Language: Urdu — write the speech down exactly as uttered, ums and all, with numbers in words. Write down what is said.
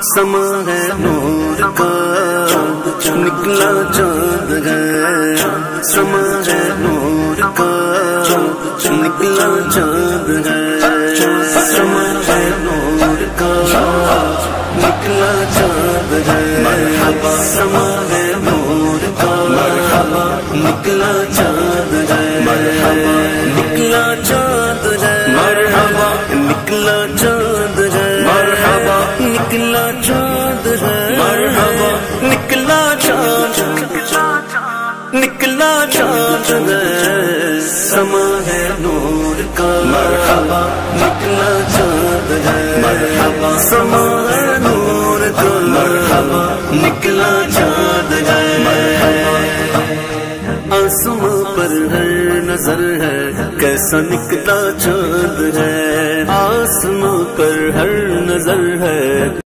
سما ہے نور کا نکلا چاند ہے، سما ہے نور کا نکلا چاند ہے، سما ہے نور کا نکلا چاند ہے، سما ہے نور کا نکلا چاند ہے، نکلا چاند ہے، مرحبا نکلا چاند ہے، مرحبا نکلا چاند ہے، مرحبا نکلا چاند، نکلا چاند ہے، سما ہے نور کا مرحبا نکلا چاند ہے، مرحبا سما ہے نور کا مرحبا نکلا چاند ہے، آسماں پر ہر نظر ہے کیسا نکلا چاند ہے، آسماں پر ہر نظر ہے